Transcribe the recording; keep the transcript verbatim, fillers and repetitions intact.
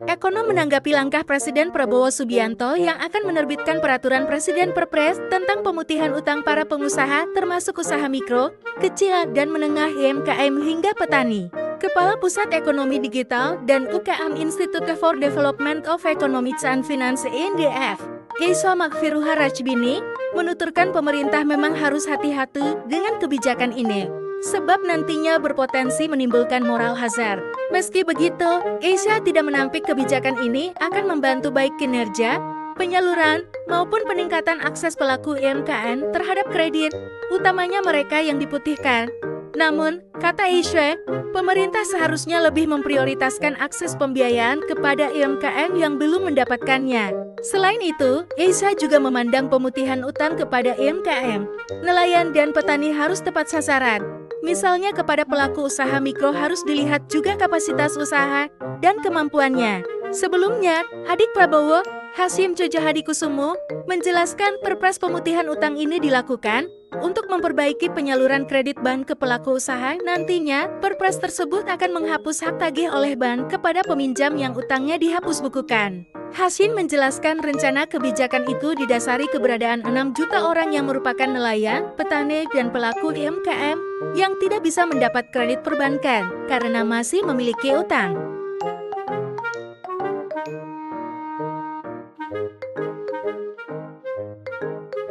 Ekonom menanggapi langkah Presiden Prabowo Subianto yang akan menerbitkan peraturan Presiden Perpres tentang pemutihan utang para pengusaha termasuk usaha mikro, kecil, dan menengah U M K M hingga petani. Kepala Pusat Ekonomi Digital dan U K M Institute for Development of Economics and Finance I N D F, Esa Makfiruha Rajbini, menuturkan pemerintah memang harus hati-hati dengan kebijakan ini, sebab nantinya berpotensi menimbulkan moral hazard. Meski begitu, Esa tidak menampik kebijakan ini akan membantu baik kinerja, penyaluran, maupun peningkatan akses pelaku U M K M terhadap kredit, utamanya mereka yang diputihkan. Namun, kata Esa, pemerintah seharusnya lebih memprioritaskan akses pembiayaan kepada U M K M yang belum mendapatkannya. Selain itu, Esa juga memandang pemutihan utang kepada U M K M, nelayan dan petani harus tepat sasaran. Misalnya kepada pelaku usaha mikro harus dilihat juga kapasitas usaha dan kemampuannya. Sebelumnya, adik Prabowo, Hasyim Tjojo Hadikusumo, menjelaskan Perpres pemutihan utang ini dilakukan untuk memperbaiki penyaluran kredit bank ke pelaku usaha. Nantinya, Perpres tersebut akan menghapus hak tagih oleh bank kepada peminjam yang utangnya dihapus bukukan. Hasyim menjelaskan rencana kebijakan itu didasari keberadaan enam juta orang yang merupakan nelayan, petani, dan pelaku U M K M yang tidak bisa mendapat kredit perbankan karena masih memiliki utang.